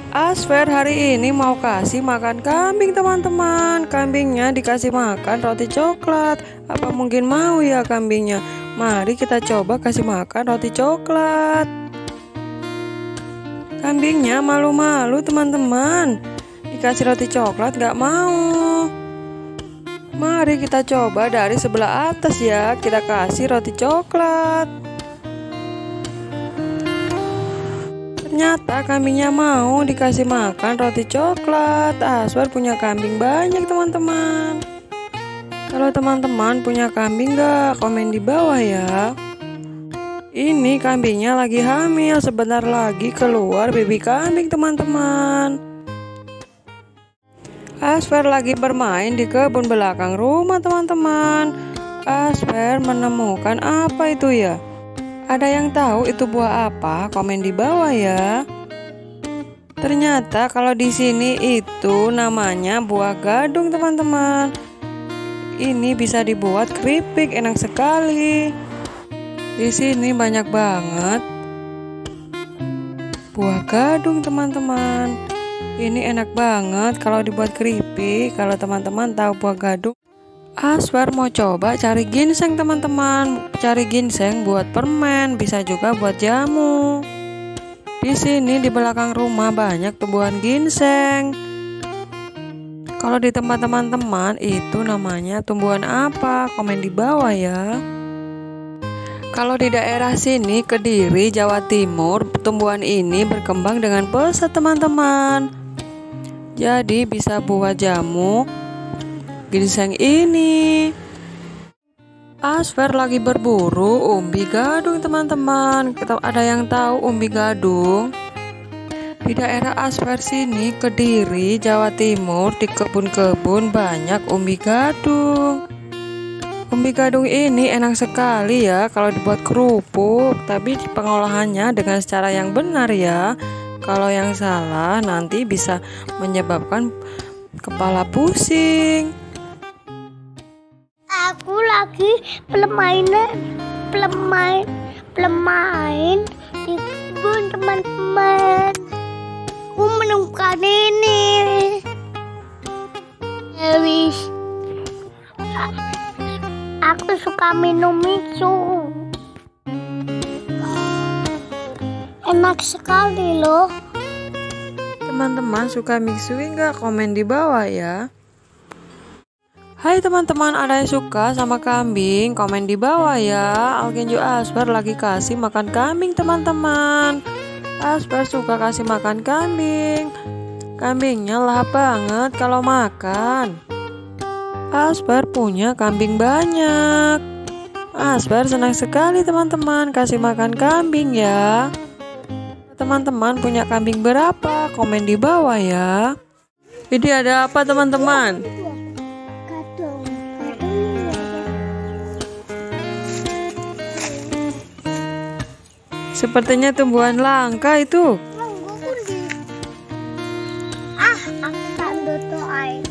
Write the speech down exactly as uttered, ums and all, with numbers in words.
Asfer hari ini mau kasih makan kambing teman-teman. Kambingnya dikasih makan roti coklat. Apa mungkin mau ya kambingnya? Mari kita coba kasih makan roti coklat. Kambingnya malu-malu teman-teman. Dikasih roti coklat gak mau. Mari kita coba dari sebelah atas ya. Kita kasih roti coklat. Ternyata kambingnya mau dikasih makan roti coklat. Asfer punya kambing banyak teman-teman. Kalau teman-teman punya kambing gak? Komen di bawah ya. Ini kambingnya lagi hamil. Sebentar lagi keluar baby kambing teman-teman. Asfer lagi bermain di kebun belakang rumah teman-teman. Asfer menemukan apa itu ya? Ada yang tahu itu buah apa? Komen di bawah ya. Ternyata kalau di sini itu namanya buah gadung teman-teman. Ini bisa dibuat keripik, enak sekali. Di sini banyak banget buah gadung teman-teman. Ini enak banget kalau dibuat keripik. Kalau teman-teman tahu buah gadung, Asfer mau coba cari ginseng teman-teman. Cari ginseng buat permen, bisa juga buat jamu. Di sini di belakang rumah banyak tumbuhan ginseng. Kalau di tempat teman-teman itu namanya tumbuhan apa? Komen di bawah ya. Kalau di daerah sini Kediri, Jawa Timur, tumbuhan ini berkembang dengan pesat teman-teman. Jadi bisa buat jamu ginseng ini. Asfer lagi berburu umbi gadung teman-teman. Ada yang tahu umbi gadung? Di daerah Asfer sini Kediri, Jawa Timur, di kebun-kebun banyak umbi gadung. Umbi gadung ini enak sekali ya kalau dibuat kerupuk. Tapi pengolahannya dengan cara yang benar ya. Kalau yang salah nanti bisa menyebabkan kepala pusing. Aku lagi pelemain pelemain pelemain di kebun teman-teman. Aku menemukan ini. Habis aku suka minum itu. Enak sekali loh. Teman-teman suka mixui nggak? Komen di bawah ya. Hai teman-teman, ada yang suka sama kambing? Komen di bawah ya. Alkenjo Asfer lagi kasih makan kambing teman-teman. Asfer suka kasih makan kambing. Kambingnya lahap banget kalau makan. Asfer punya kambing banyak. Asfer senang sekali teman-teman kasih makan kambing ya. Teman-teman punya kambing berapa? Komen di bawah ya. Ini ada apa teman-teman? Sepertinya tumbuhan langka itu. Ah, aku tak doain.